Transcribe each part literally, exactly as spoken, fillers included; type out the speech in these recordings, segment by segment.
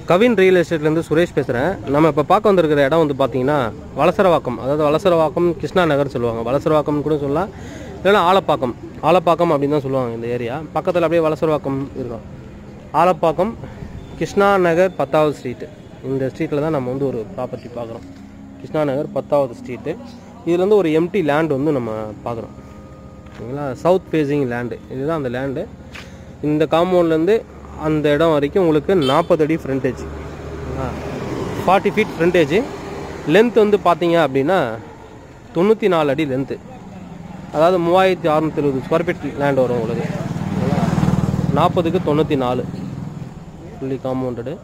Kavin real எஸ்டேட்லேருந்து Suresh பேசுகிறேன். நம்ம இப்போ பார்க்க வந்திருக்கிற இடம் வந்து பார்த்தீங்கன்னா வலசரவாக்கம், அதாவது வலசரவாக்கம் கிருஷ்ணா நகர் சொல்லுவாங்க. வலசரவாக்கம்னு கூட சொல்லலாம், இல்லைன்னா ஆலப்பாக்கம். ஆலப்பாக்கம் அப்படின்னு தான் சொல்லுவாங்க இந்த ஏரியா. பக்கத்தில் அப்படியே வலசரவாக்கம் இருக்கும். ஆலப்பாக்கம் கிருஷ்ணா நகர் பத்தாவது ஸ்ட்ரீட்டு. இந்த ஸ்ட்ரீட்டில் தான் நம்ம வந்து ஒரு ப்ராப்பர்ட்டி பார்க்குறோம். கிருஷ்ணா நகர் பத்தாவது ஸ்ட்ரீட்டு. இதுலேருந்து ஒரு எம்டி லேண்ட் வந்து நம்ம பார்க்குறோம். சரிங்களா? South facing land. இதுதான் அந்த லேண்டு. இந்த காம்பவுண்ட்லேருந்து அந்த இடம் வரைக்கும் உங்களுக்கு நாற்பது அடி frontage, forty feet frontage. Length வந்து பார்த்தீங்க அப்படின்னா தொண்ணூற்றி நாலு அடி லென்த்து. அதாவது மூவாயிரத்தி அறுநூற்றி எழுபது ஸ்கொயர் ஃபீட் லேண்ட் வரும் உங்களுக்கு. நாற்பதுக்கு தொண்ணூற்றி நாலு ஃபுல்லி காம்பவுண்டடு.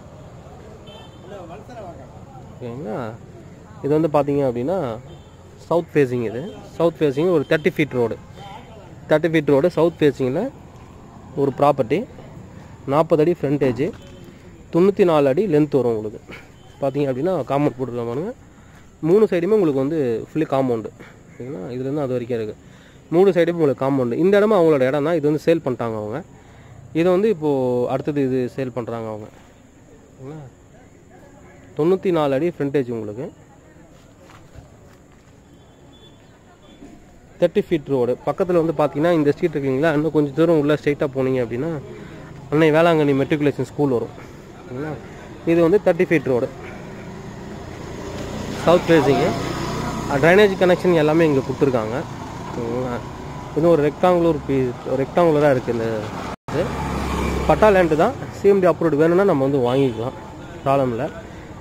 ஓகேங்களா? இது வந்து பார்த்தீங்க அப்படின்னா சவுத் ஃபேஸிங். இது சவுத் ஃபேஸிங் ஒரு thirty feet road. Thirty feet road south ஃபேஸிங்கில் ஒரு ப்ராப்பர்ட்டி. நாற்பது அடி ஃப்ரண்டேஜ், தொண்ணூற்றி நாலு அடி லென்த் வரும் உங்களுக்கு. பார்த்தீங்க அப்படின்னா காம்பவுண்ட் போட்டுருக்காங்க. மூணு சைடுமே உங்களுக்கு வந்து ஃபுல்லி காம்பவுண்டு. சரிங்களா? இதுலேருந்து அது வரைக்கும் இருக்குது. மூணு சைடுமே உங்களுக்கு காம்பவுண்டு. இந்த இடமா அவங்களோட இடம் தான். இது வந்து சேல் பண்ணிட்டாங்க அவங்க. இதை வந்து இப்போது அடுத்தது இது சேல் பண்ணுறாங்க அவங்க. சரிங்களா? தொண்ணூற்றி நாலு அடி ஃப்ரண்டேஜ் உங்களுக்கு, தேர்ட்டி ஃபீட் ரோடு. பக்கத்தில் வந்து பார்த்தீங்கன்னா இந்த ஸ்ட்ரீட் இருக்குங்களா, இன்னும் கொஞ்சம் தூரம் உள்ளே ஸ்ட்ரைட்டாக போனீங்க அப்படின்னா அன்னை வேளாங்கண்ணி மெட்ரிகுலேஷன் ஸ்கூல் வரும். சரிங்களா? இது வந்து thirty feet road south facing. Drainage connection எல்லாமே இங்கே கொடுத்துருக்காங்க. சரிங்களா? இது ஒரு ரெக்டாங்குலர் பீ ரெக்டாங்குலராக இருக்குது. இந்த இது பட்டா லேண்டு தான். சிஎம்டி அப்ரூவ்டு வேணும்னா நம்ம வந்து வாங்கிக்கலாம், ப்ராப்ளம் இல்லை.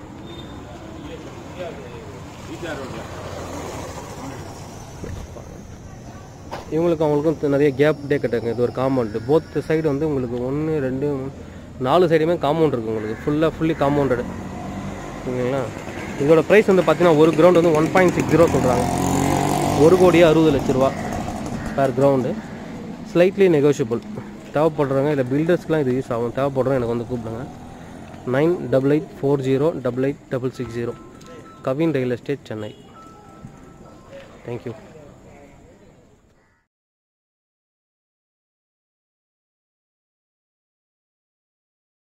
இவங்களுக்கு அவங்களுக்கும் நிறைய கேப் டே கட்டுங்க. இது ஒரு காம்பவுண்டு. போத் சைடு வந்து உங்களுக்கு ஒன்று ரெண்டு நாலு சைடுமே காம்பவுண்ட் இருக்குது உங்களுக்கு. ஃபுல்லாக ஃபுல்லி காம்பவுண்டடு. ஓகேங்களா? இதோட ப்ரைஸ் வந்து பார்த்தீங்கன்னா ஒரு கிரவுண்ட் வந்து ஒன் பாயிண்ட் சிக்ஸ் ஜீரோ சொல்கிறாங்க. ஒரு கோடியே அறுபது லட்ச ரூபா பேர் கிரவுண்டு. Slightly negotiable. தேவைப்படுறவங்க இல்லை பில்டர்ஸ்க்குலாம் இது யூஸ் ஆகும். தேவைப்படுறோம் எனக்கு வந்து கூப்பிடுங்க. Nine double eight four zero double eight double six zero Kavin real estate, Chennai. Thank you.